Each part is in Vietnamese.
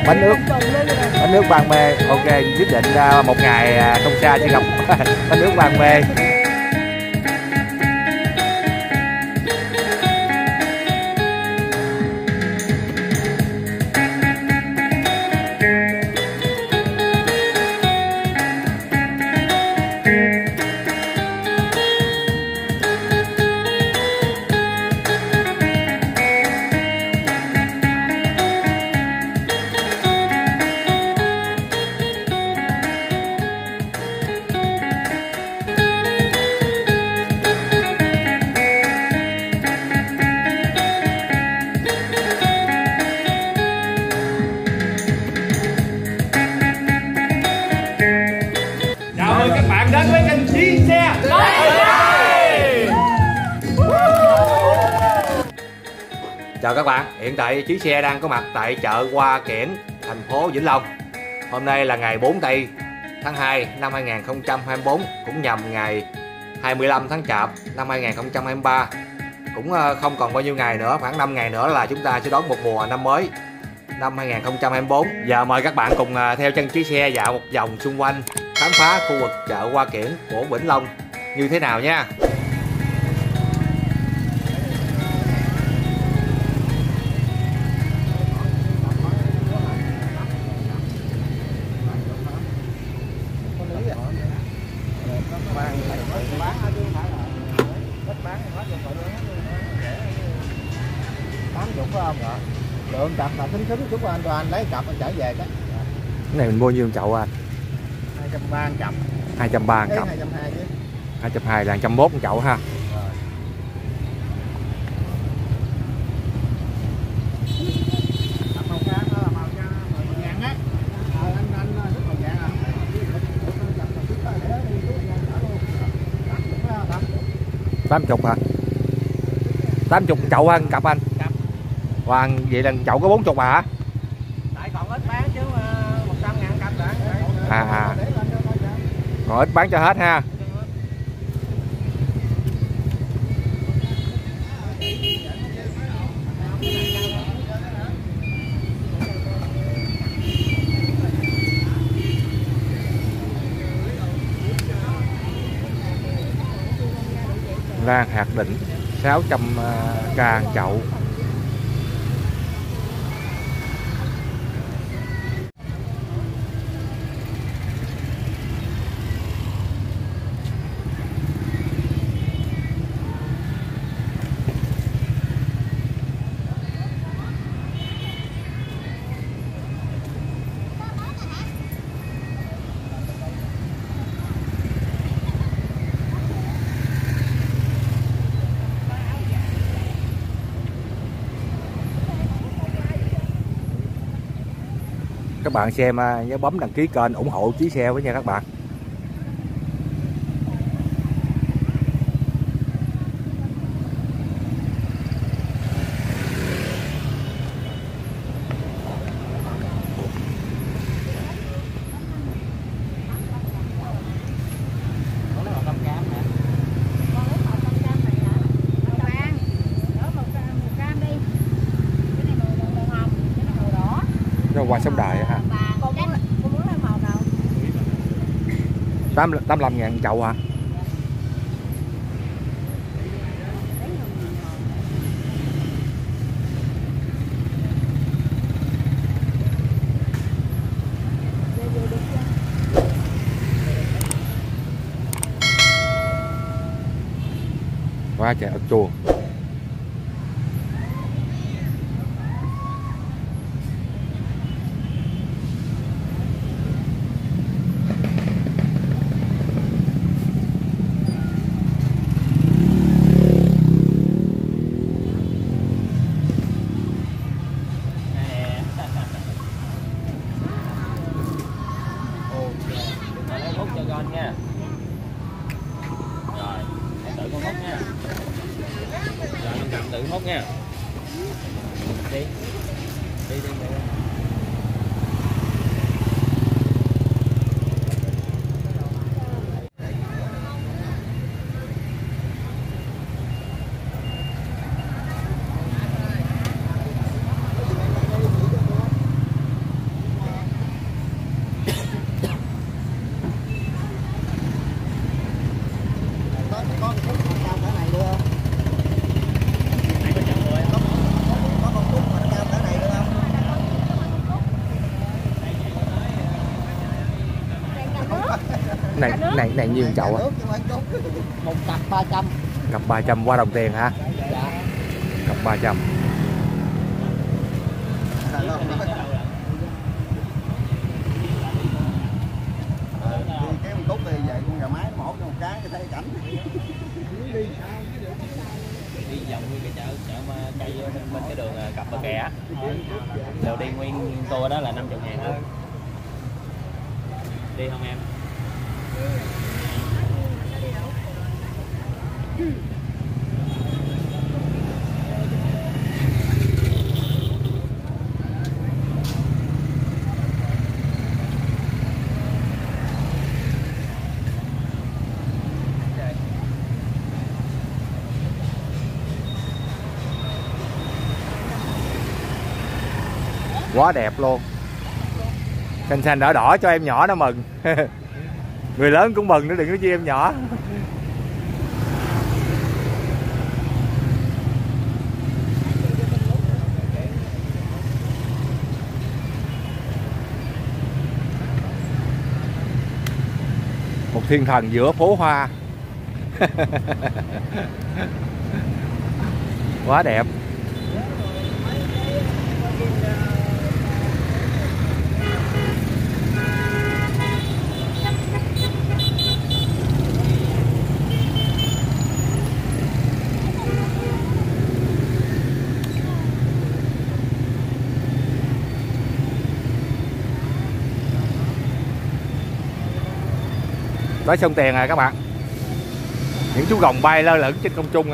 bánh nước, bánh nước Ban Mê. Ok, quyết định một ngày không xa sẽ gặp bánh nước Ban Mê. Đến với kênh Chí Xe. Chào các bạn, hiện tại Chí Xe đang có mặt tại chợ Hoa Kiển, thành phố Vĩnh Long. Hôm nay là ngày 4 tây tháng 2 năm 2024, cũng nhằm ngày 25 tháng Chạp năm 2023. Cũng không còn bao nhiêu ngày nữa, khoảng 5 ngày nữa là chúng ta sẽ đón một mùa năm mới năm 2024. Giờ mời các bạn cùng theo chân Chí Xe dạo một vòng xung quanh, khám phá khu vực chợ Hoa Kiển của Vĩnh Long như thế nào nha. Lượng cặp mà thính chút anh cho anh lấy cặp anh trở về cái. Cái này mình mua nhiêu chậu anh? 230 cặp. 230 cặp. 220 chứ. 220 là 101 một chậu ha. Màu cam đó là màu vàng á. Anh thích màu vàng à? 80 hả? 80 chậu anh cặp anh. Hoàng vậy là chậu có 40 hả? Tại còn ít bán chứ 100.000 cặp đã. Còn ít bán cho hết ha. Lan hạt đỉnh 600k chậu. Các bạn xem nhớ bấm đăng ký kênh ủng hộ Chí Xe với nha các bạn. Hoa sống đài ha. 85.000 chậu hả? Hoa chè ớt chua. Nha. Rồi, tự con hút nha. Rồi anh cầm tự hút nha. Đi. Đi đi. Này nhiêu chậu á? Một cặp 300. Cặp 300 qua đồng tiền hả? Dạ. Cặp 300. Cái con cút đi về con gà mái mổ cho một cái thấy cảnh. Đi vòng nguyên cái chợ mà chạy bên cái đường cặp bờ kè. Đều đi nguyên tour đó là 50.000 thôi. Đi không em? Quá đẹp luôn. Xanh xanh đỏ đỏ cho em nhỏ nó mừng. Người lớn cũng mừng, nó đừng có chi em nhỏ. Một thiên thần giữa phố hoa. Quá đẹp. Tới sông Tiền rồi các bạn. Những chú gồng bay lơ lửng trên không trung.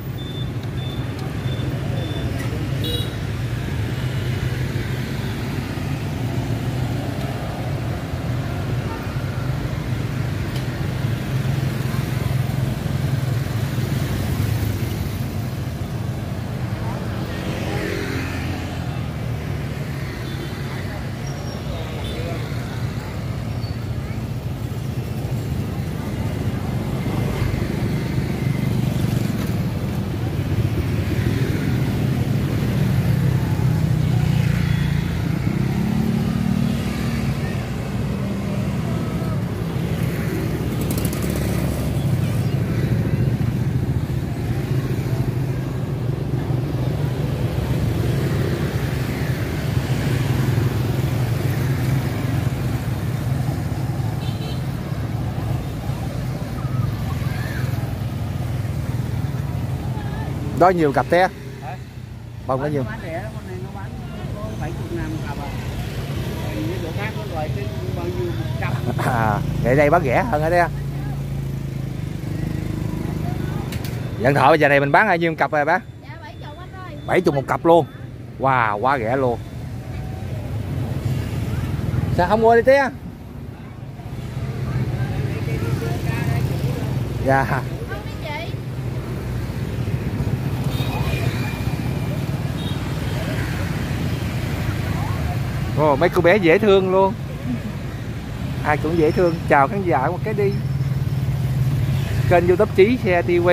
Đó nhiều cặp té. Bông có nhiều. Con này nó bán có 70 năm cặp à. Với chỗ khác nó loại cái bao nhiêu 100. À, vậy đây bán rẻ hơn ở đây. Nhận thọ bây giờ này mình bán bao nhiêu cặp rồi bác? Dạ 70 anh ơi. 70 một cặp luôn. Wow, quá rẻ luôn. Sao không mua đi té? Dạ. Không đi chị. Ồ, mấy cô bé dễ thương luôn. Ai cũng dễ thương. Chào khán giả một cái đi. Kênh YouTube Chí Xe TV.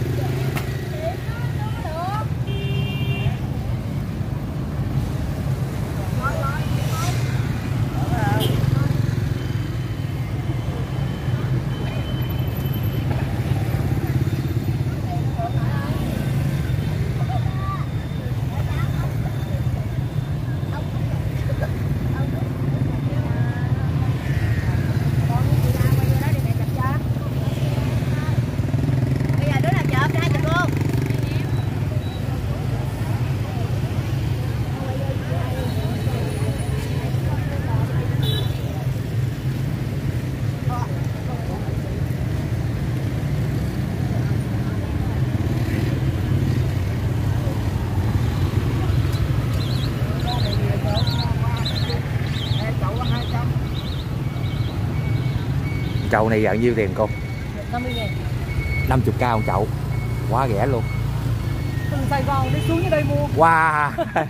Chậu này dạng nhiêu tiền cô? 50.000. 50k một chậu. Quá rẻ luôn. Từ Sài Gòn đi xuống dưới đây mua. Wow.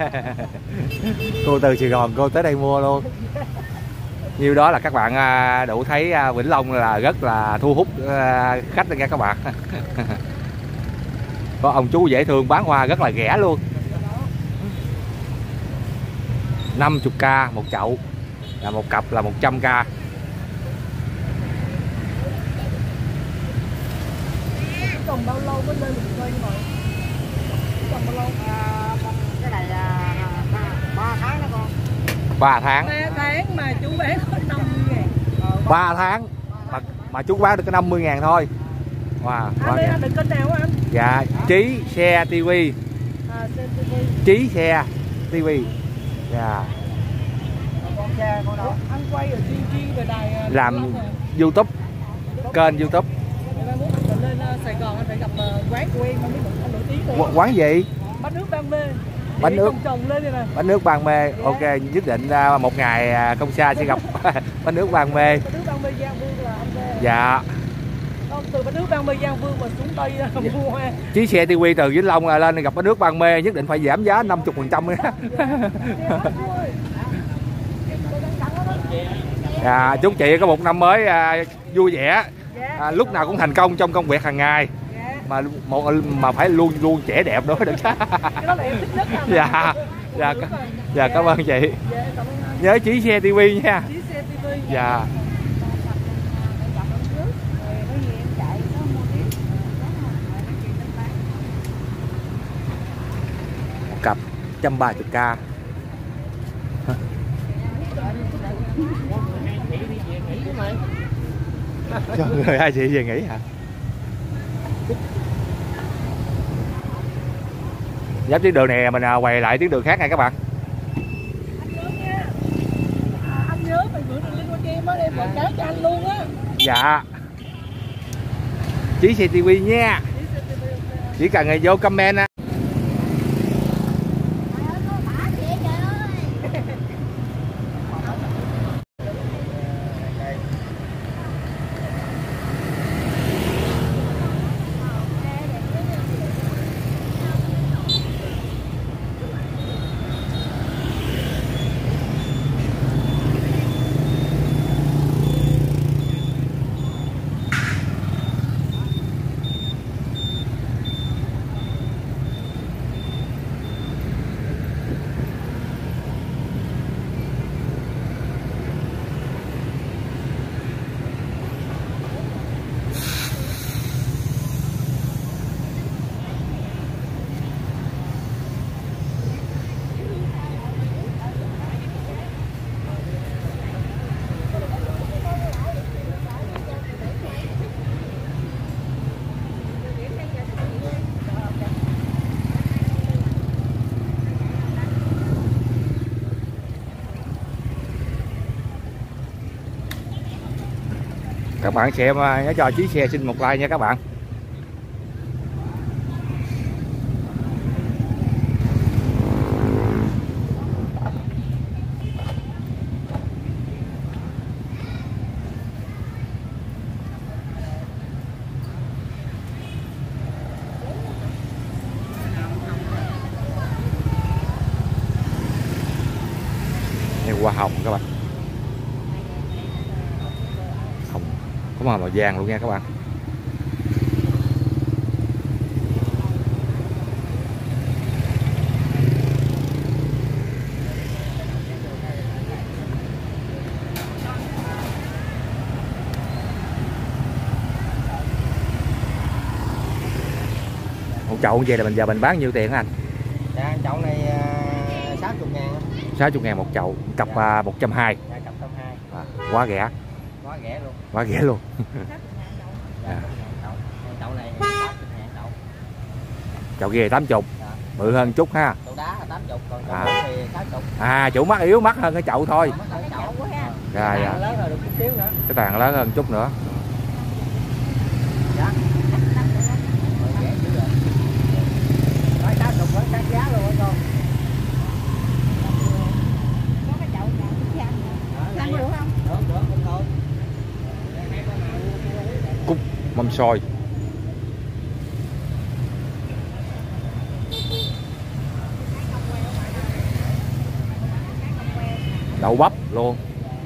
Cô từ Sài Gòn cô tới đây mua luôn. Như đó là các bạn đủ thấy Vĩnh Long là rất là thu hút khách nha các bạn. Có ông chú dễ thương bán hoa rất là rẻ luôn. 50k một chậu, là một cặp là 100k. trồng bao lâu mới lên được cây như vậy? Trồng bao lâu? Cái này 3 tháng đó con. 3 tháng. 3 tháng mà chú bán có 50.000. 3 tháng mà chú bán được có 50.000 thôi. Wow, Anh đây anh được kênh nào anh? dạ, Chí Xe TV. Xem TV. Chí Xe TV. Dạ. Con xe con đâu? Anh quay ở chuyên về đài Làm YouTube, kênh YouTube. Anh muốn mình lên Sài Gòn anh phải gặp quán của em, không biết anh nổi tiếng rồi. Quán gì? Bánh nước Ban Mê. Bánh nước. Trồng lên đây nè. Bánh nước Ban Mê. Ok, nhất định một ngày không xa sẽ gặp bánh nước Ban Mê. Bánh nước Ban Mê Giang Vương là anh về. Dạ. Không, từ bánh nước Ban Mê Giang Vương mà xuống Tây mua hoa. Chí Xe TV từ Vĩnh Long lên gặp bánh nước Ban Mê nhất định phải giảm giá 50% nữa. Dạ, chúc chị có một năm mới vui vẻ, lúc nào cũng thành công trong công việc hàng ngày, mà phải luôn luôn trẻ đẹp đó được. Dạ, dạ, dạ cảm ơn chị. Nhớ Chí Xe TV nha. Dạ. Một cặp 130k. Cho người hai chị về nghỉ hả? Giáp tuyến đường này mình quay lại tuyến đường khác nha các bạn. Anh nhớ mình gửi đường link qua cho em á, em quảng cáo cho anh luôn á. Dạ. Chí Xe TV nha. Chỉ cần người vô comment á. Các bạn xem nhớ cho Chí Xe xin một like nha các bạn. Đây hoa hồng các bạn. Có màu vàng luôn nha các bạn. Một chậu như vậy là mình giờ mình bán nhiêu tiền hả anh? Dạ, chậu này 60.000. 60.000 một chậu, cặp 120. Dạ, cặp 120. Quá rẻ. Quá rẻ luôn. Quá rẻ luôn. Dạ, chậu này 80.000 chậu. Chậu kia 80, bự hơn chút ha. Chậu đá là 80, còn chậu thì 60. Chủ mắt yếu mắc hơn cái chậu thôi. Dạ, dạ. Lớn rồi được chút xíu nữa. Cái tàn lớn hơn chút nữa. Dạ. Nói 60 vẫn sát giá luôn hả con? Có cái chậu nào cũng ăn được không? Được, cũng thôi. Cúc mâm xôi. Đậu bắp luôn.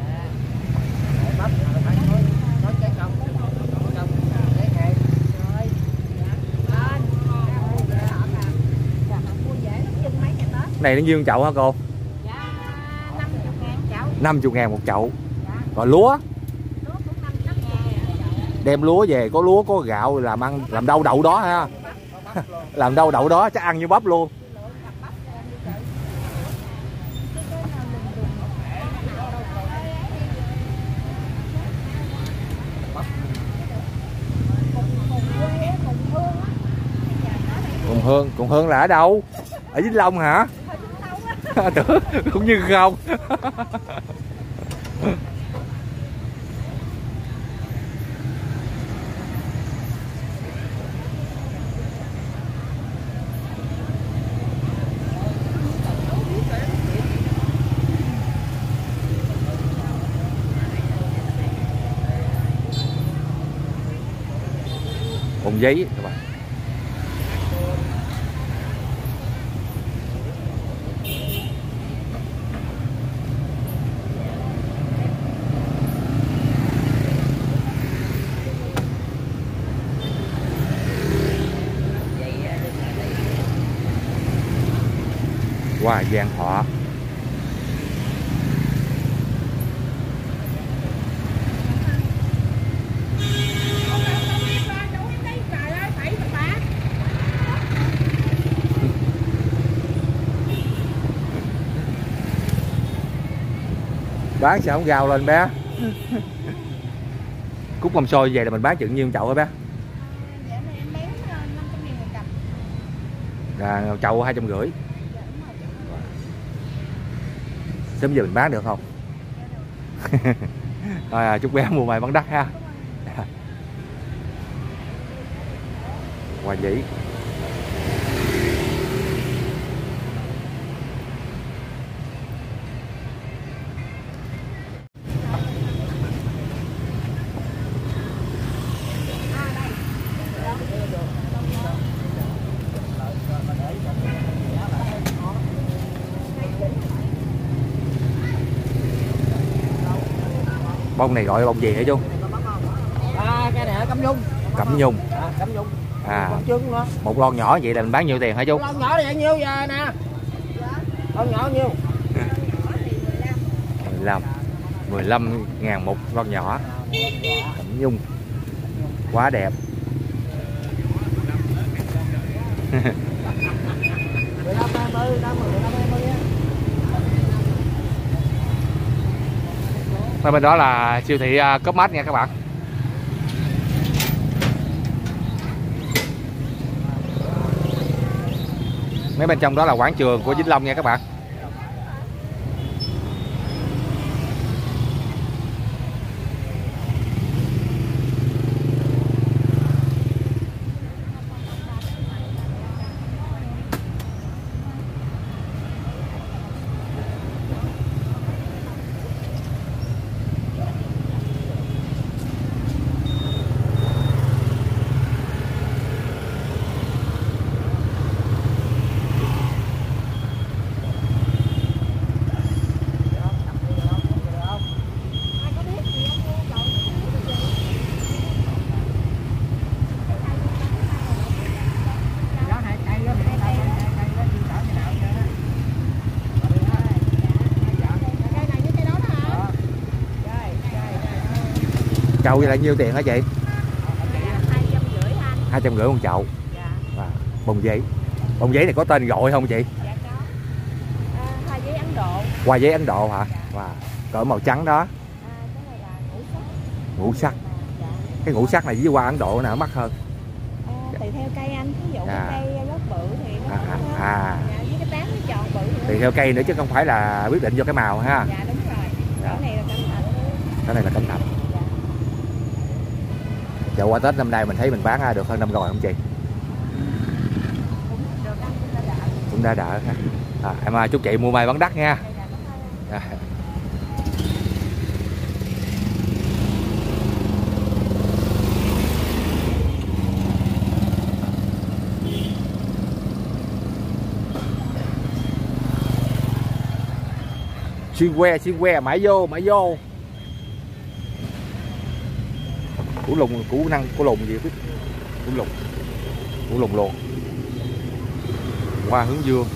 Cái này nó nhiêu chậu hả cô? Dạ 50.000 chậu. 50.000 một chậu. Rồi lúa? Lúa cũng 50.000. đem lúa về, có lúa có gạo làm ăn, làm đâu đậu đó ha. Làm đâu đậu đó chắc ăn như bắp luôn. Cùng Hương là ở đâu? Ở Vĩnh Long hả? Tưởng cũng như không. Bông giấy các bạn. Hoa Giang Thọ. Bán sao không gào lên bé. Cút mâm xôi về là mình bán chừng nhiêu chậu hả bé? Là chậu 250. Sớm giờ mình bán được không? Thôi chúc bé mua may bán đắt ha. Hoa giấy. Bông này gọi bông gì hả chú? Cái này là cẩm nhung. Cẩm nhung. Cẩm nhung. Trứng đó. Một lon nhỏ vậy là mình bán nhiêu tiền hả chú? Lon nhỏ thì bao nhiêu giờ nè? Lon nhỏ nhiêu? 15.000 một lon nhỏ. Cẩm nhung. Quá đẹp. Bên đó là siêu thị Copmart nha các bạn. Mấy bên trong đó là quảng trường của Vĩnh Long nha các bạn. Chậu vậy là nhiêu tiền hả chị? 250 một chậu. Bông giấy. Bông giấy này có tên gọi không chị? Dạ có. Hoa giấy Ấn Độ. Hoa giấy Ấn Độ hả? Cỡ màu trắng đó. Cái này là ngũ sắc. Cái ngũ sắc này với hoa Ấn Độ nào mắc hơn? Tùy theo cây anh, ví dụ cái cây gốc bự thì nó với cái tán nó tròn bự. Tùy theo cây nữa chứ không phải là quyết định vô cái màu ha. Dạ đúng rồi. Cái này là cẩm thạch. Cái này là cẩm thạch. Chợ qua Tết năm nay mình thấy mình bán được hơn năm rồi không chị? Cũng đã đỡ ha. Em chúc chị mua may bán đắt nha. Xuyên que mãi vô. Củ lùng gì biết. Củ lùng luôn. Hoa hướng dương.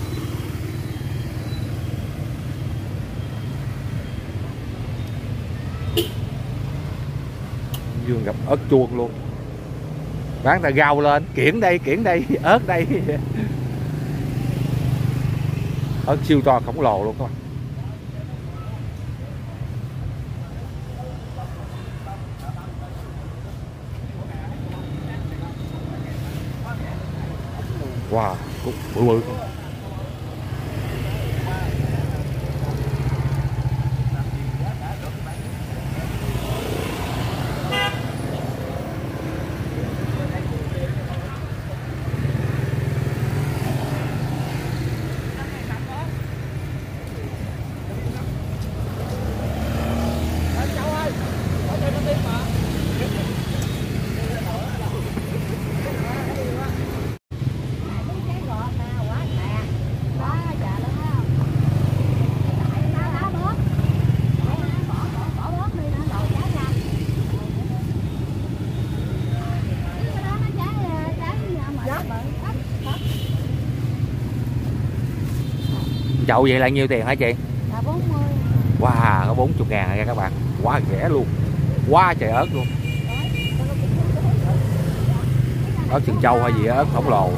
vườn gặp ớt chuông luôn. Bán ta gao lên, kiển đây, ớt đây. Ớt siêu to khổng lồ luôn các bạn. Wow, cúc bự bự. Chậu vậy là nhiêu tiền hả chị? Là 40. Wow, có 40.000 nha các bạn. Quá rẻ luôn. Quá trời ớt luôn. Ớt Trân Châu hay gì ớt khổng lồ.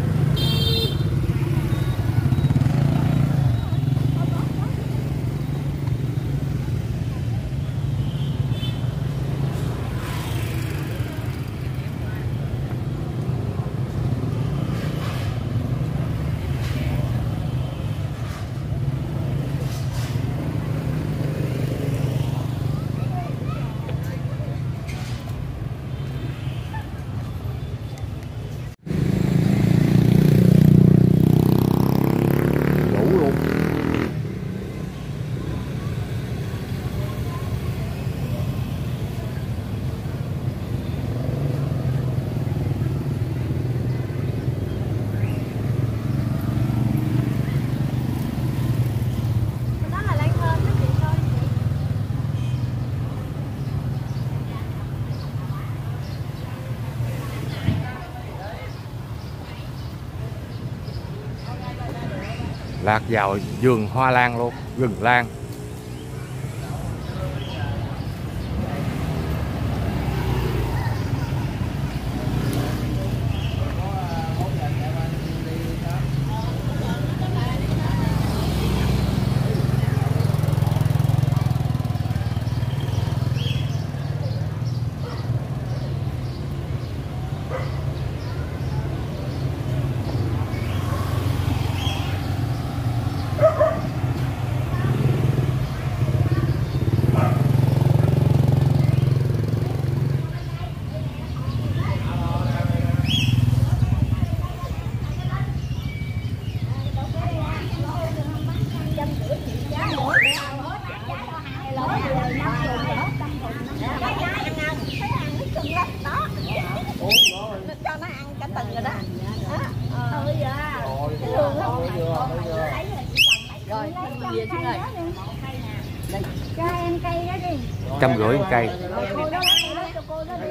Lạc vào vườn hoa lan luôn, rừng lan. Cho em cây đó đi. 150 cây. Cô đó lấy cho cô đó đi.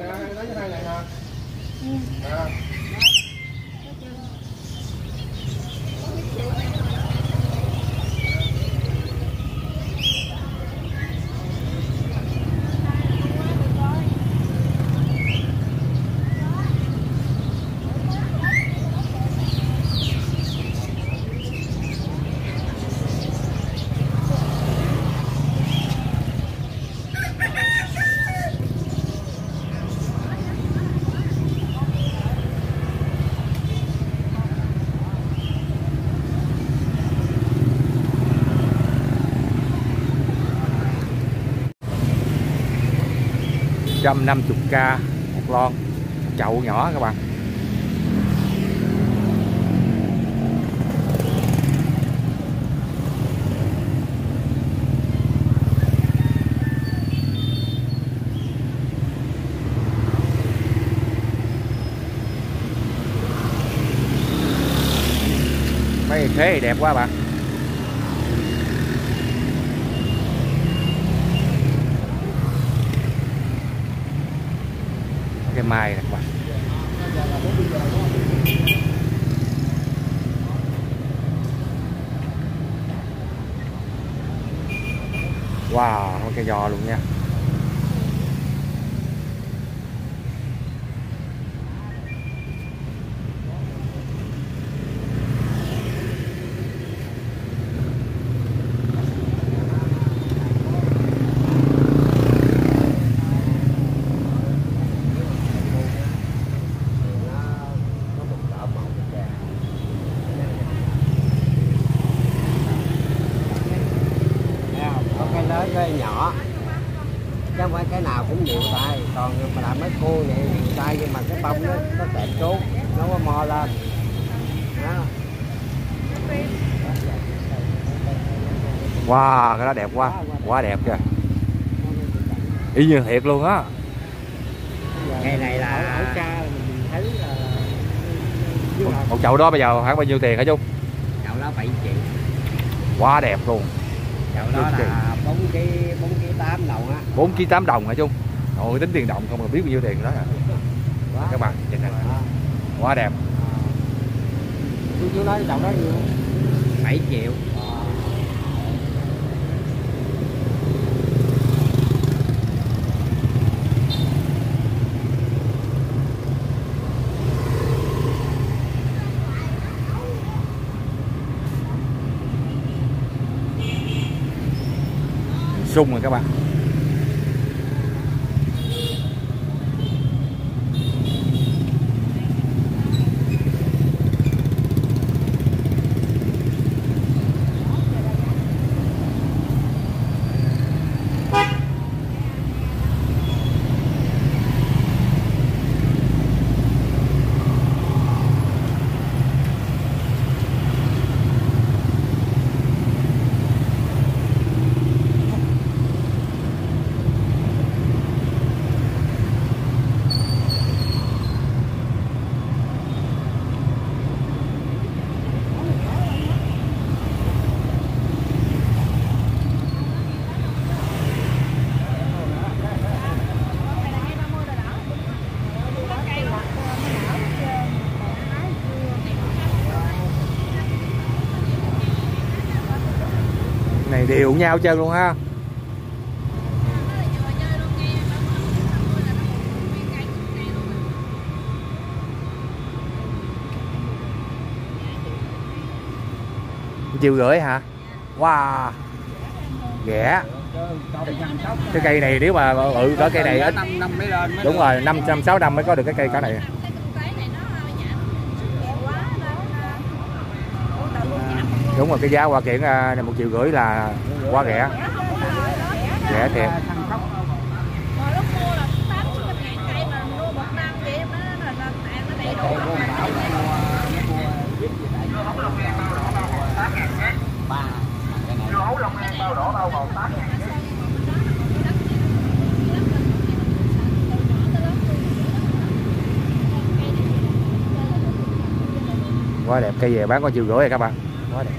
$150k một lon, chậu nhỏ các bạn. Mấy thế thì đẹp quá bạn. Cái mai nè các bạn. Wow, cây giò luôn nha. nào cũng nhiều tay, còn mà làm mấy cô vậy nhiều tay nhưng mà cái bông nó tẹt xuống, nó có mò lên đó. Wow, cái đó đẹp quá, quá đẹp kìa, y như thiệt luôn á. Ngày này là ở cha mình thấy là Một chậu đó bây giờ khoảng bao nhiêu tiền hả Chung? chậu đó 7 triệu. Quá đẹp luôn. Chậu đó là 4 kg 8 đồng á. 4 kg 8 đồng hả Chung? Ôi tính tiền đồng không mà biết bao nhiêu tiền đó hả? Các bạn nhìn này. Quá đẹp. Chú nói chậu đó nhiêu? 7 triệu. Sung rồi các bạn. Này đều nhau chơi luôn ha. Triệu rưỡi hả? Wow, rẻ. Cái cây này nếu mà có cây này ít, đúng rồi 5-6 năm mới có được cái cây cả này. Đúng rồi, cái giá hoa kiển này 1,5 triệu là quá rẻ, rẻ thiệt. Quá đẹp, cây về bán có 1,5 triệu rồi các bạn. Quá đẹp.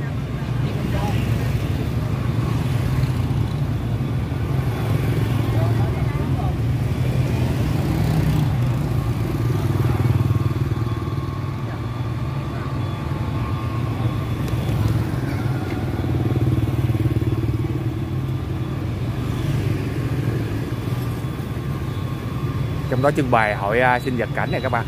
Trong đó trưng bày hội sinh vật cảnh này các bạn.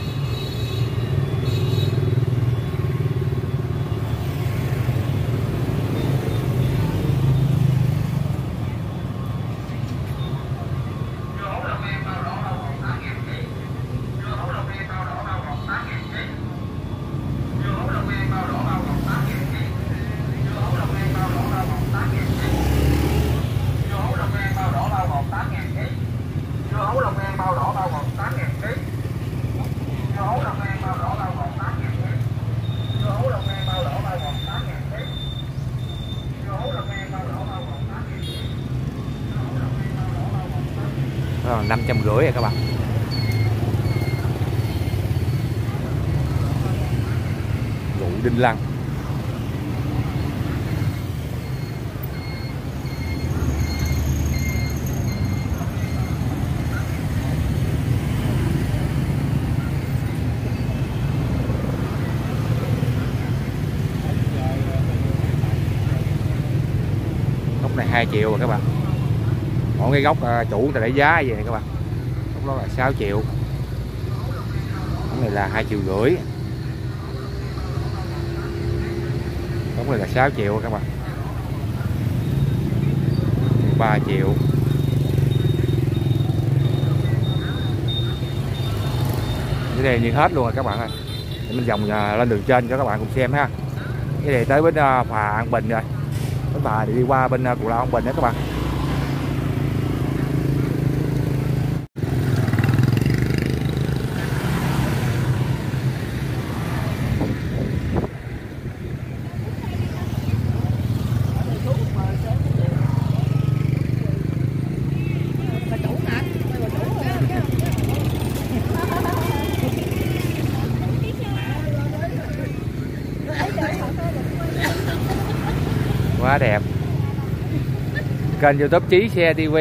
Đó, 550 rồi các bạn. Rượu đinh lăng. Gốc này 2 triệu rồi các bạn. Mỗi cái gốc chủ người ta để giá vậy này các bạn. Gốc đó là 6 triệu. Gốc này là 2,5 triệu. Gốc này là 6 triệu các bạn. 3 triệu. Cái này như hết luôn rồi các bạn ơi. Để mình vòng lên đường trên cho các bạn cùng xem ha. Cái này tới bến phà An Bình rồi. Bến phà đi qua bên Cù Lao An Bình đó các bạn. Quá đẹp. Kênh YouTube Chí Xe TV.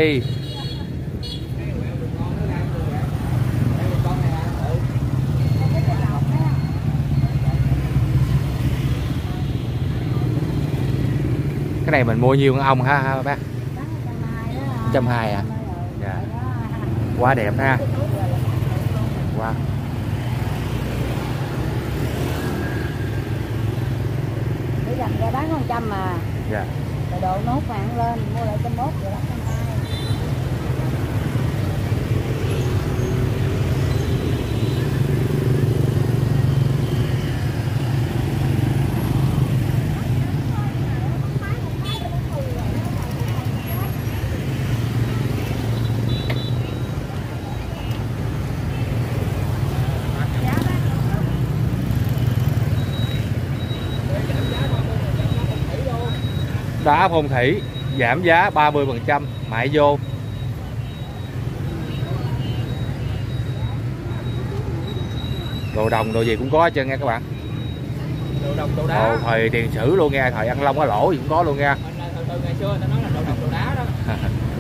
Cái này mình mua nhiêu con ong ha bác? 120 à? Dạ. Quá đẹp ha. Wow. Để dành ra bán 100 mà. Dạ. Rồi độ nốt vàng lên, mua lại 101 rồi bán 120. Đá phong thủy giảm giá 30%, mại vô. Đồ đồng đồ gì cũng có hết trơn nha các bạn. Đồ đồng đồ đá. Thời tiền sử luôn nha, thời ăn long có lỗ gì cũng có luôn nha. Từ ngày xưa ta nói là đồ đồng đồ đá đó.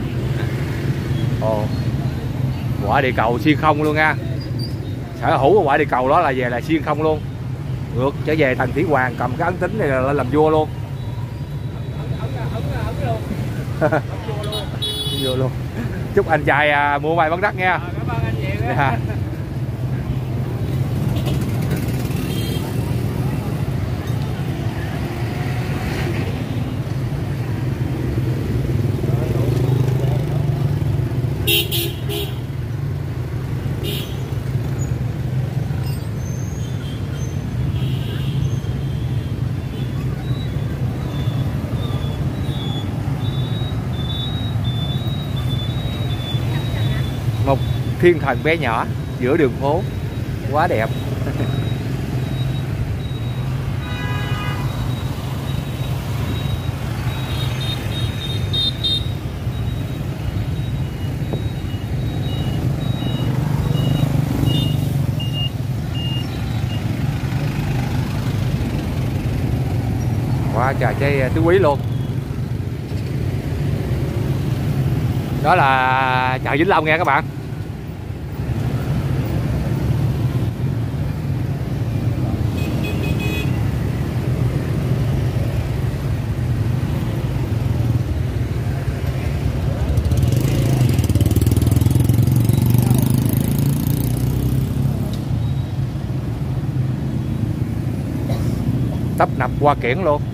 Ồ. Quả địa cầu xuyên không luôn nha. Sở hữu của quả địa cầu đó là về là xuyên không luôn. Ngược trở về Tần Thủy Hoàng cầm cái ấn tính này là lên làm vua luôn. Vô luôn. Chúc anh trai mua may bán đắt nha. Cảm ơn anh nhiều á. Dạ. Một thiên thần bé nhỏ giữa đường phố, quá đẹp. Quá trời trái tứ quý luôn. Đó là chợ Vĩnh Long nha các bạn. Tấp nập qua kiển luôn.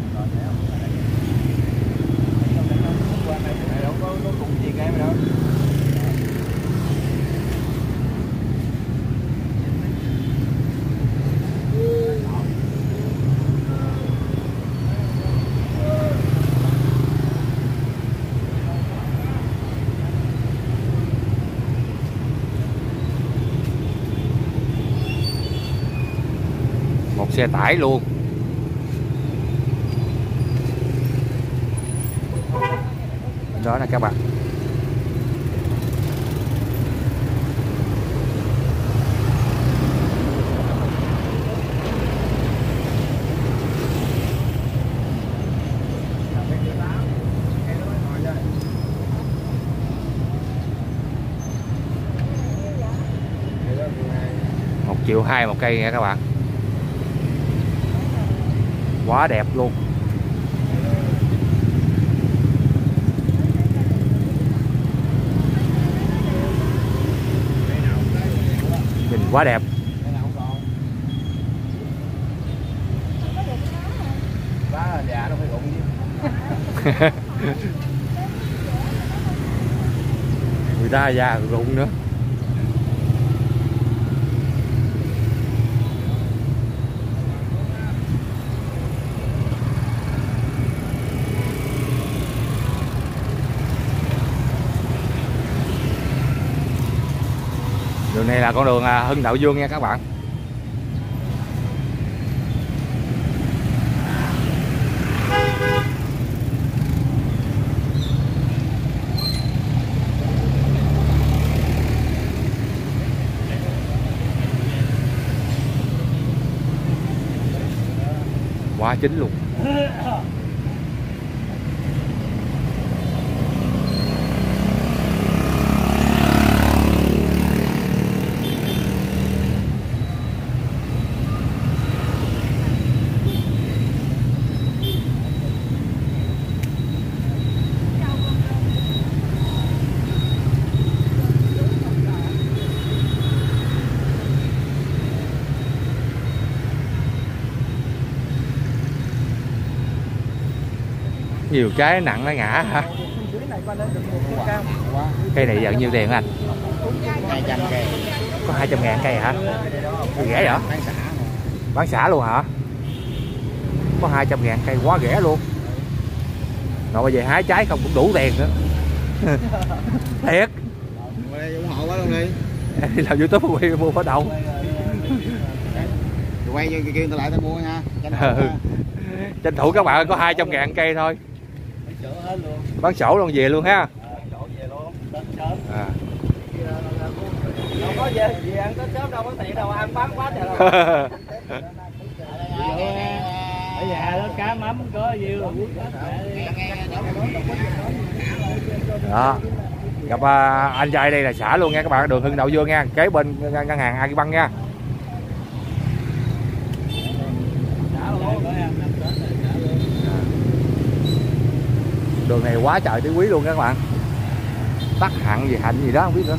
Một xe tải luôn. Đó là các bạn. Một 1,2 triệu một cây nha các bạn. Quá đẹp luôn. Nhìn quá đẹp. Dạ nó phải rụng chứ. Người ta già rụng nữa. Đường này là con đường Hưng Đạo Dương nha các bạn. Quá chính luôn. nhiều trái nặng nó ngã hả? Cây này giờ nhiêu tiền anh? 200 cây. Có 200.000 cây hả? Rẻ vậy? Bán xả luôn hả? Có 200.000 cây quá rẻ luôn. Rồi về hái trái không cũng đủ tiền nữa. Thiệt. ủng hộ quá luôn đi. Làm YouTube quay mua ở đâu? Quay cho kêu người ta lại tao mua nha. Tranh thủ các bạn có 200.000 cây thôi. Bán sổ luôn về luôn ha. À. Đâu có gì ăn Tết sớm đâu có tiền đâu ăn bán quá trời đâu. Ở nhà đó cá mắm có nhiêu là quất đó. Gặp anh trai đây là xã luôn nha các bạn, đường Hưng Đạo Dương nha, kế bên ngân hàng Agribank nha. Đường này quá trời tứ quý luôn các bạn, tắc hẳn gì hạnh gì đó không biết nữa,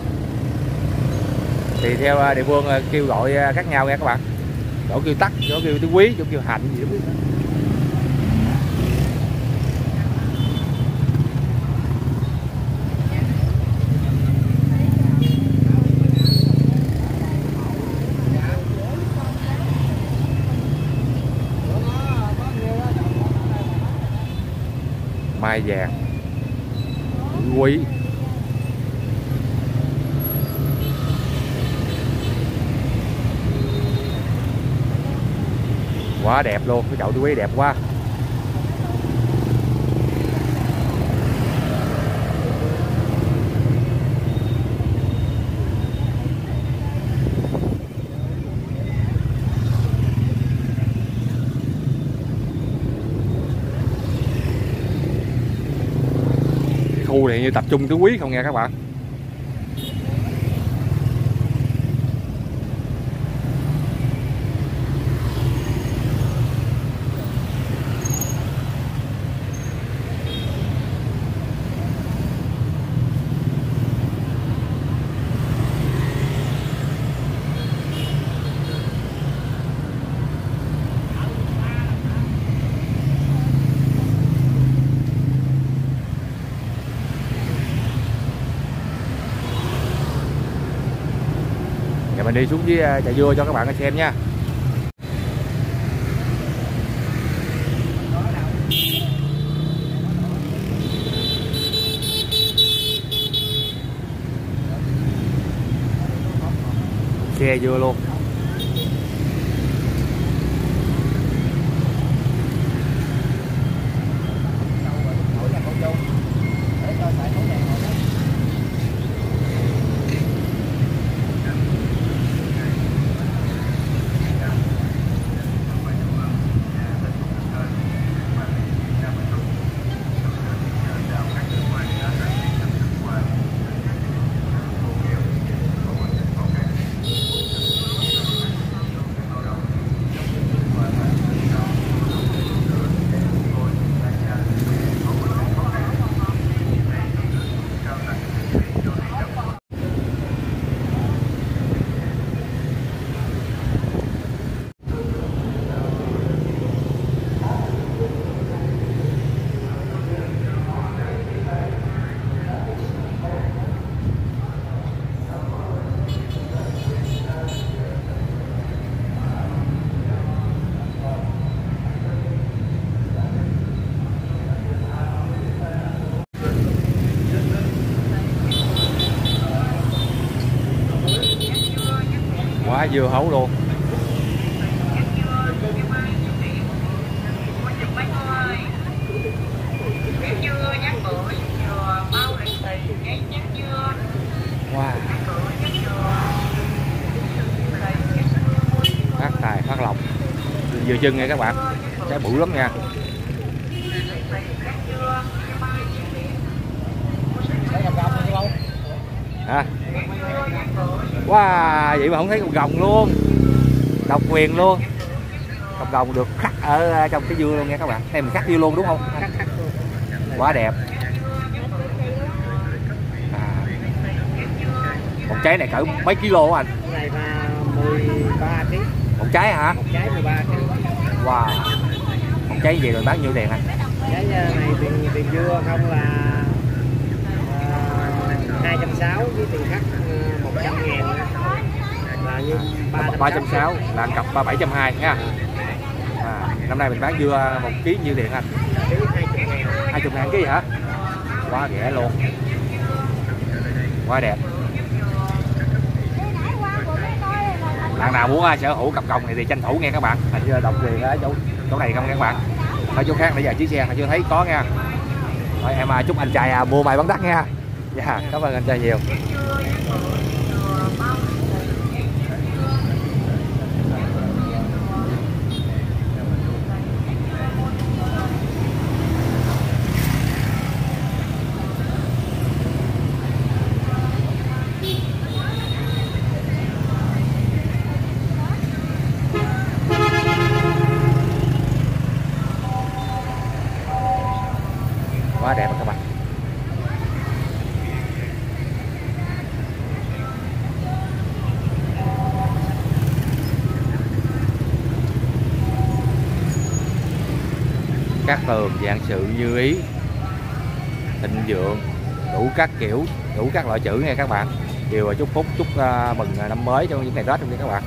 thì theo địa phương kêu gọi khác nhau nha các bạn, chỗ kêu tắc, chỗ kêu tứ quý, chỗ kêu hạnh gì đó biết nữa. Mai vàng quý quá đẹp luôn, cái chậu tứ quý đẹp quá. Khu này như tập trung tứ quý không nha các bạn. Giờ mình đi xuống với trà dưa cho các bạn xem nha. Xe dưa luôn. Quá dưa hấu luôn. Wow. Phát tài phát lộc. Dừa chân nha các bạn, trái bự lắm nha. À. Wow, vậy mà không thấy con gồng luôn, độc quyền luôn, con gồng được khắc ở trong cái dưa luôn nha các bạn. Đây mình khắc dưa luôn đúng không? Quá đẹp. À. Một trái này cỡ mấy kilo anh? Cái này 13 kg. Một trái hả? Một trái 13 kg. Wow. Một trái gì rồi bán nhiêu tiền anh? Cái này tiền dưa không là 260 với tiền cắt 100.000 là như 360 là cặp 720 nha. Năm nay mình bán dưa 1 ký nhiêu tiền anh? 20.000 ký hả? Quá rẻ luôn, quá đẹp. Bạn nào muốn sở hữu cặp còng này thì tranh thủ nghe các bạn. Hình như là độc quyền ở chỗ này không nha các bạn. Ở chỗ khác nãy giờ chiếc xe mà chưa thấy có nha. Thôi em chúc anh trai mua may bán đắt nha. Dạ, cảm ơn anh trai nhiều. Quá đẹp các bạn. Các tường dạng sự như ý, thịnh vượng, đủ các kiểu, đủ các loại chữ nha các bạn. Đều chúc phúc, chúc mừng năm mới trong những ngày Tết luôn nha các bạn.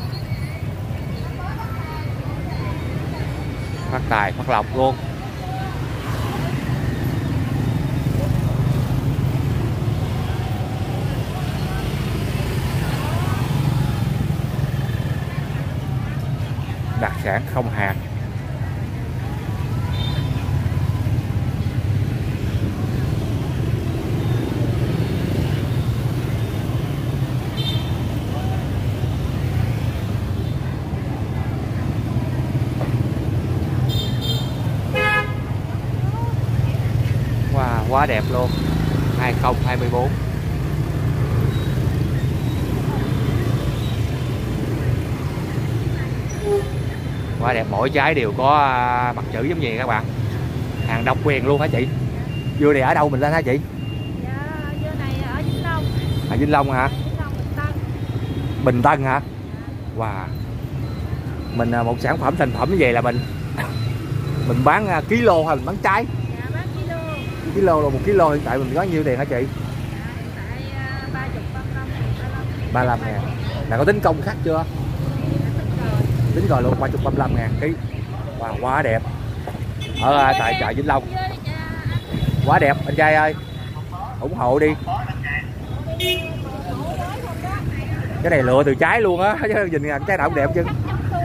Phát tài, phát lộc luôn. Đặc sản không hạt. Wow, quá đẹp luôn. 2024. Quá đẹp, mỗi trái đều có mặt chữ giống gì các bạn. Hàng độc quyền luôn hả chị? Dưa này ở đâu mình lên hả chị? Dạ, dưa này ở Vĩnh Long. À, Vĩnh Long hả? Vĩnh Long, Bình Tân. Bình Tân hả? Wow. Mình một sản phẩm thành phẩm như vậy là mình bán kilo hay mình bán trái? Dạ, bán kilo. Kilo là 1 kilo hiện tại mình có nhiêu tiền hả chị? Dạ, hiện tại 30, 35. 35 ngàn. Là có tính công khác chưa? Tính rồi luôn, 30, 35 ngàn ký. Wow, quá đẹp. Ở tại chợ Vĩnh Long. Quá đẹp anh trai ơi. ủng hộ đi. Cái này lựa từ trái luôn á, chứ nhìn trái nào cũng đẹp chứ.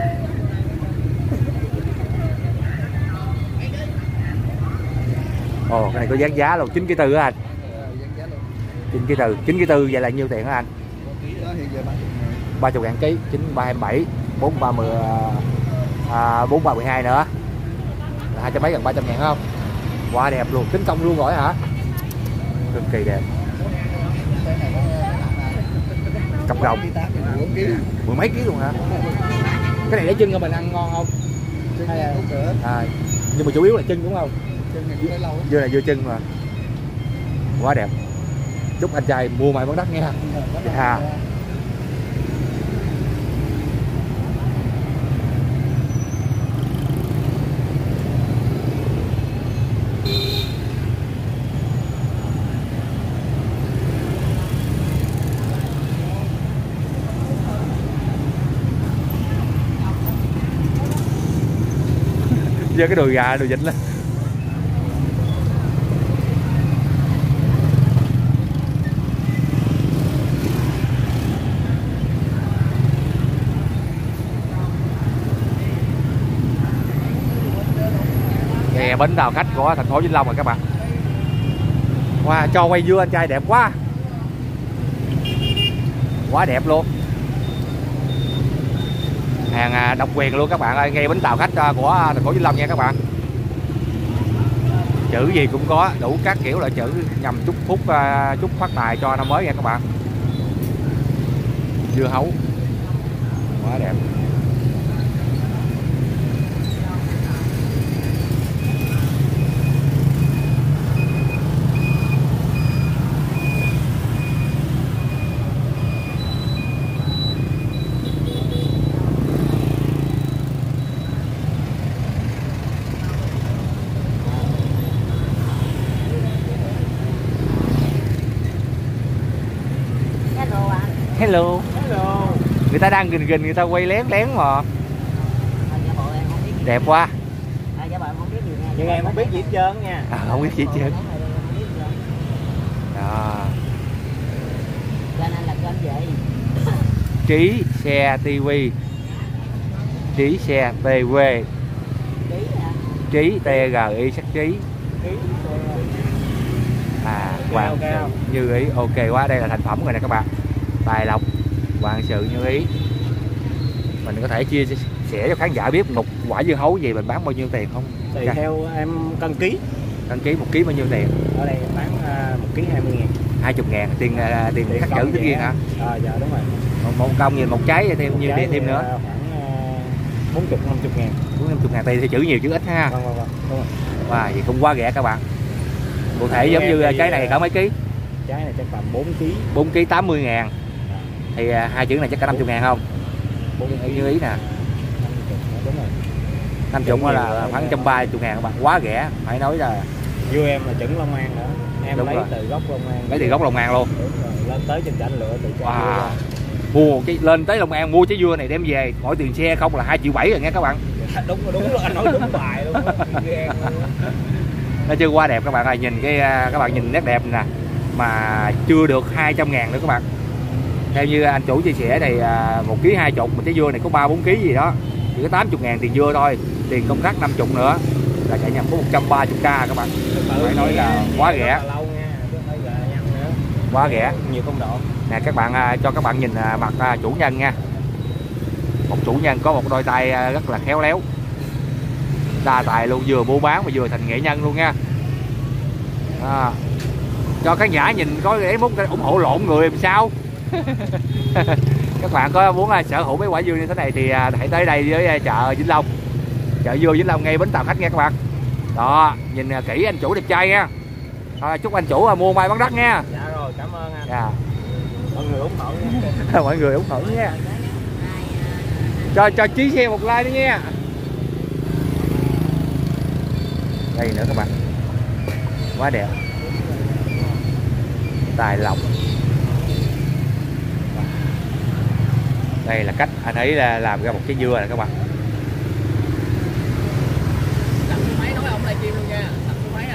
Ồ, cái này có dán giá luôn, 9 kg tư á anh. 9 kg tư vậy là nhiêu tiền hả anh? 30.000 ký, 9327, 4310, 4312 nữa. Là 200 mấy gần 300.000 không? Quá đẹp luôn, tính công luôn rồi hả? Cực kỳ đẹp. Cặp rồng 10 mấy ký luôn hả? Cái này để chân cho mình ăn ngon không? Nhưng mà chủ yếu là chân đúng không? Dưa này dưa chân mà. Quá đẹp. Chúc anh trai mua mày bán đắt nha. Dạ. Giờ cái đùi gà đùi vịt lên. Nghe bến tàu khách của thành phố Vĩnh Long rồi các bạn. Wow, cho quay dưa anh trai đẹp quá. Quá đẹp luôn. Hàng độc quyền luôn các bạn ơi, ngay bến tàu khách của thành phố Vĩnh Long nha các bạn. Chữ gì cũng có, đủ các kiểu loại chữ nhằm chúc phúc, chúc phát tài cho năm mới nha các bạn. Dưa hấu quá đẹp. Hello. Hello. Người ta đang gìn người ta quay lén lén mà. Đẹp quá. Nhưng em không biết gì hết trơn nha. Không biết gì hết trơn. Đó. Cho nên là kênh gì? Trí Xe TV. Trí Xe TV. Trí TGI sắc trí. Hoàng Sự Như Ý. Ok quá, đây là thành phẩm rồi nè các bạn. Tài lộc Hoàng Sự Như Ý. Mình có thể chia sẻ cho khán giả biết một quả dưa hấu gì mình bán bao nhiêu tiền không? Tùy theo em cân ký. Cân ký 1 ký bao nhiêu tiền? Ở đây bán 1 ký 20.000. 20.000 tiền khắc chữ tất nhiên hả? Dạ đúng rồi. Một công nhìn một trái thêm nhiêu tiền thêm nữa? Khoảng 40-50.000. 40-50.000 tiền thì chữ nhiều chữ ít ha. Vâng, đúng rồi. Wow, vậy cũng quá rẻ các bạn. Cụ thể giống như trái này cỡ mấy ký? Trái này chắc tầm 4 ký. 4 ký 80.000. Thì hai chữ này chắc cả 50.000 không? 4 ký Như Ý nè. 50, đúng rồi. 50 là khoảng 130.000 các bạn, quá rẻ, phải nói là Dưa em là chuẩn Long An nữa. Em đúng lấy rồi. từ gốc Long An. Lấy từ gốc Long An luôn. Đúng rồi, lên tới trên Chảnh lựa từ Wow. Mua cái lên tới Long An mua trái dưa này đem về, mỗi tiền xe không là 2,7 triệu rồi nghe các bạn. Đúng rồi, anh nói đúng bài luôn. Nó chưa quá đẹp các bạn ơi, nhìn cái các bạn nhìn nét đẹp nè, mà chưa được 200.000 nữa các bạn. Theo như anh chủ chia sẻ thì 1 ký 20, mà trái dưa này có 3-4 ký gì đó chỉ có 80.000 tiền dưa thôi, tiền công khắc 50 nữa là chạy nhầm có 130k các bạn. Phải nói là quá rẻ, quá rẻ. Nhiều công độ nè các bạn, cho các bạn nhìn mặt chủ nhân nha. Một chủ nhân có một đôi tay rất là khéo léo, đa tài luôn, vừa buôn bán mà vừa thành nghệ nhân luôn nha. Cho khán giả nhìn có để muốn ủng hộ lộn người làm sao. Các bạn có muốn sở hữu mấy quả dưa như thế này thì hãy tới đây với chợ Vĩnh Long, chợ dưa Vĩnh Long ngay bến tàu khách nha các bạn. Đó, nhìn kỹ anh chủ đẹp trai nha. Chúc anh chủ mua may bán đắt nha. Dạ rồi, cảm ơn anh. Dạ. Mọi người ủng hộ nha. Mọi người ủng hộ nha. Cho Chí Xe một like nữa nha. Đây nữa các bạn, quá đẹp. Tài lộc. Đây là cách anh ấy là làm ra một cái dưa này các bạn. Đặt số máy nói ông livestream luôn nha. Đặt số máy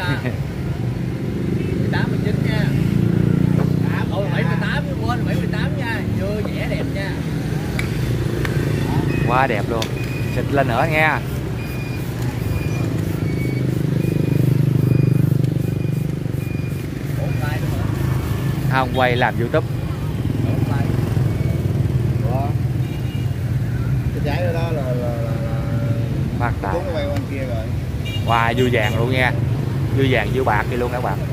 18, 19 nha. Ôi 78 chứ quên 78 nha. Dưa dẻ đẹp nha. Quá đẹp luôn. Xịt lên nữa nha. Không quay làm YouTube. Cái trái đó là Phát tài. cuốn quay qua kia rồi. Wow, dưa vàng luôn nha. Dưa vàng dưa bạc đi luôn các bạn.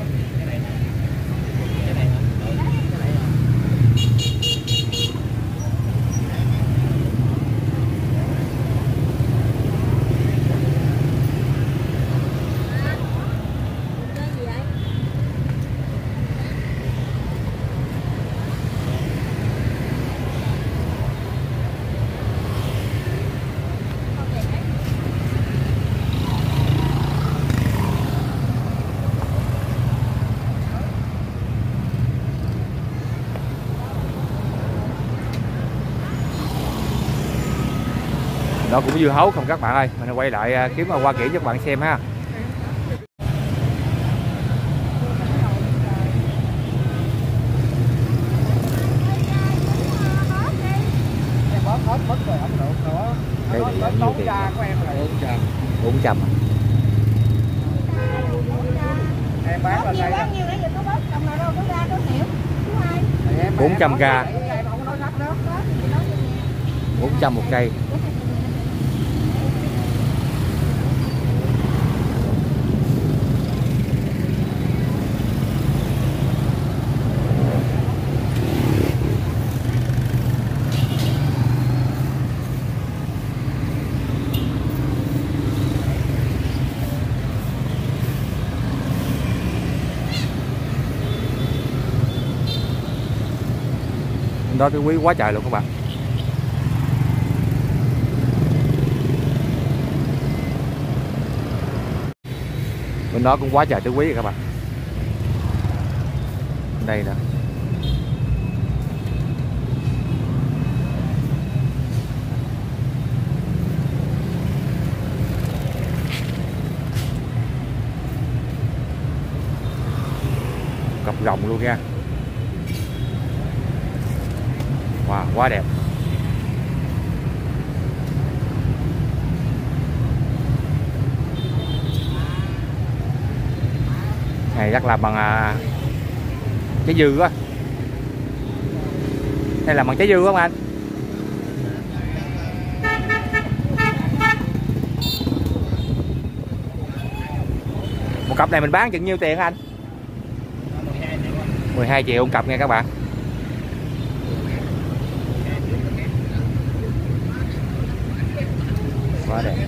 Đó cũng dưa hấu không các bạn ơi. Mình quay lại kiếm hoa kiển cho các bạn xem ha. Đây thì bao nhiêu tiền? 400. Em bán là đây. 400k. 400 một cây. Đó cái quý quá trời luôn các bạn. Bên đó cũng quá trời tứ quý rồi các bạn. Đây nè. luôn nha. Wow, quá đẹp. Này chắc làm bằng trái dưa quá. Đây là bằng trái dưa không anh? Một cặp này mình bán chừng nhiêu tiền anh? 12 triệu một cặp nha các bạn. Quá đẹp.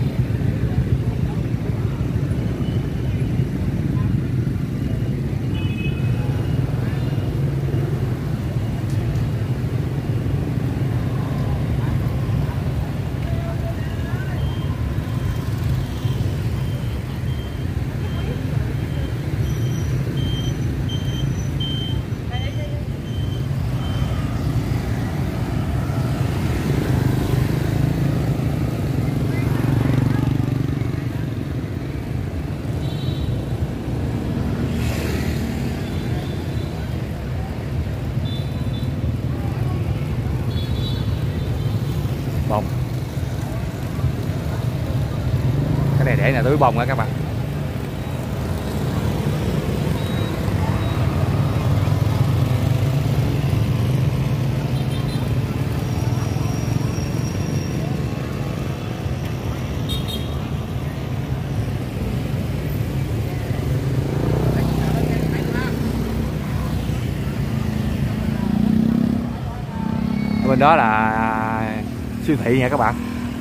Bông. Cái này để là túi bông á các bạn. Ở bên đó là siêu thị nha các bạn.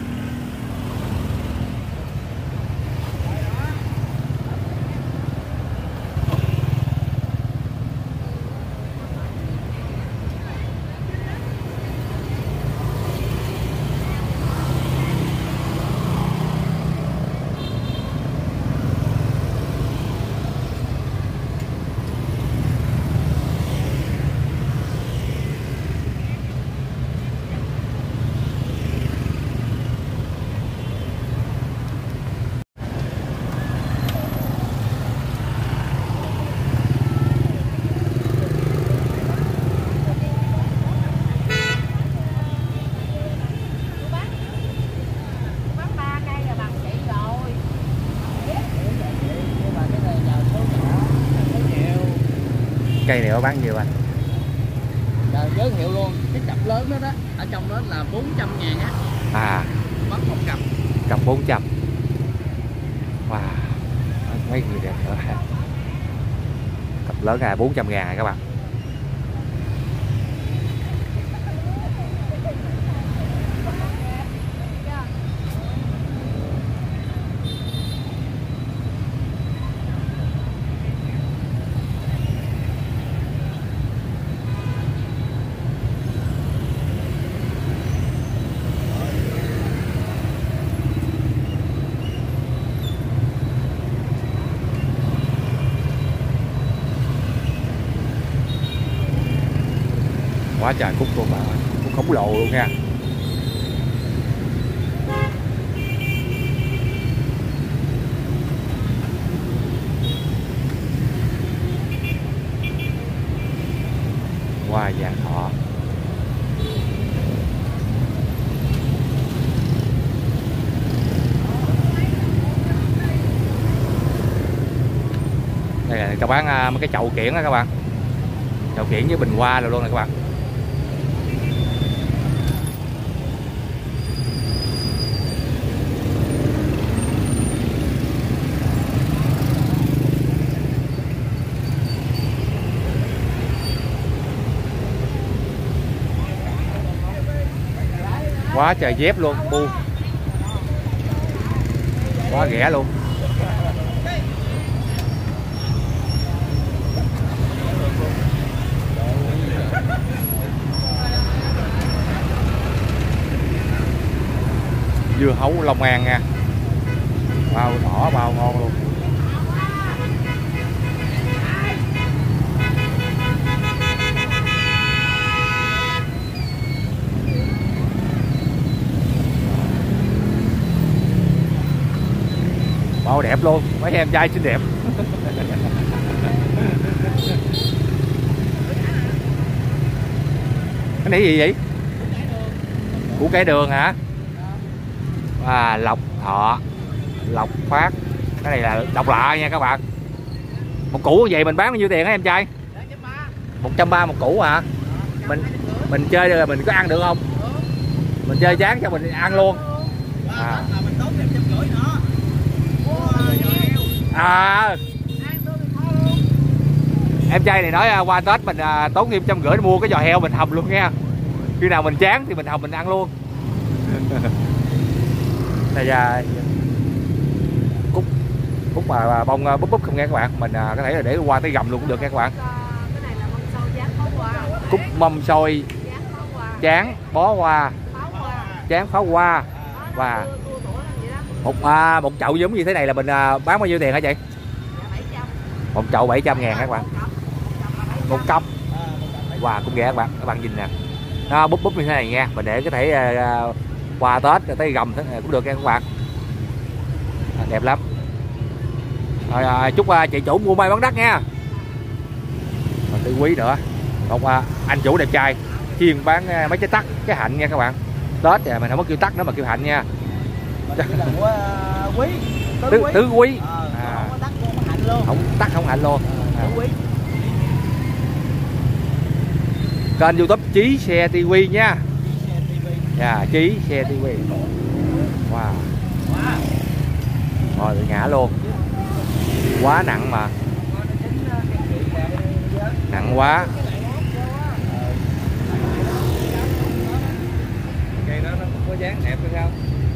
Cây này có bán nhiêu anh? Giờ giới thiệu luôn, cái cặp lớn đó đó, ở trong đó là 400.000 á. À, Mất một cặp. cặp 400. Wow, mấy người đẹp nữa hả? Cặp lớn là 400.000 này các bạn. Quá trời cúc luôn bạn ơi, cúc khổng lồ luôn nha. Hoa vạn thọ. Đây là người ta bán mấy cái chậu kiển đó các bạn. Chậu kiển với bình hoa rồi luôn này các bạn. Quá trời dép luôn, bu. Quá rẻ luôn. Dưa hấu Long An nha. Bao đỏ bao ngon luôn. Bao đẹp luôn, mấy em trai xinh đẹp. Cái này gì vậy? Củ cải đường hả? Lộc Thọ, Lộc Phát. Cái này là độc lạ nha các bạn. Một củ vậy mình bán bao nhiêu tiền hả em trai? 130 một củ hả? Mình chơi rồi mình có ăn được không? Mình chơi chán cho mình ăn luôn. Em trai này nói qua Tết mình tốn thêm 150 mua cái giò heo mình hầm luôn nha. Khi nào mình chán thì mình hầm mình ăn luôn. Đây là cúc mà bông búp búp không nghe các bạn. Mình có thể là để qua tới gầm luôn cũng được nha các bạn. Cúc mâm xôi chán bó hoa, chán pháo hoa. Và một chậu giống như thế này là mình bán bao nhiêu tiền hả chị? Một chậu 700.000 các bạn. Một cốc. Wow, cũng rẻ các bạn nhìn nè. Nó búp búp như thế này nha. Mình để có thể qua Tết tới gầm cũng được nha các bạn. Đẹp lắm. Rồi, chúc chị chủ mua may bán đắt nha. Còn Tư Quý nữa. Một anh chủ đẹp trai chuyên bán mấy trái tắc, cái hạnh nha các bạn. Tết thì mình không có kêu tắc nữa mà kêu hạnh nha. Quý. Tứ Quý. Không tắc không hạnh luôn. Quý. Kênh YouTube Chí Xe TV nha. Chí Xe TV. Wow. Rồi bị ngã luôn. Quá nặng mà. Nặng quá. Cây đó nó có dáng đẹp hay sao?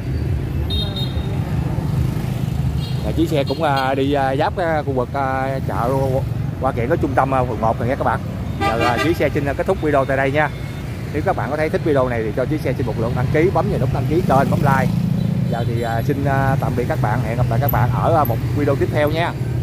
Chiếc xe cũng đi giáp khu vực chợ Hoa Kiển có trung tâm phường 1 này nha các bạn. Giờ chiếc xe xin kết thúc video tại đây nha. Nếu các bạn có thấy thích video này thì cho chiếc xe xin một lượt đăng ký, bấm vào nút đăng ký kênh, bấm like. Giờ thì xin tạm biệt các bạn, hẹn gặp lại các bạn ở một video tiếp theo nha.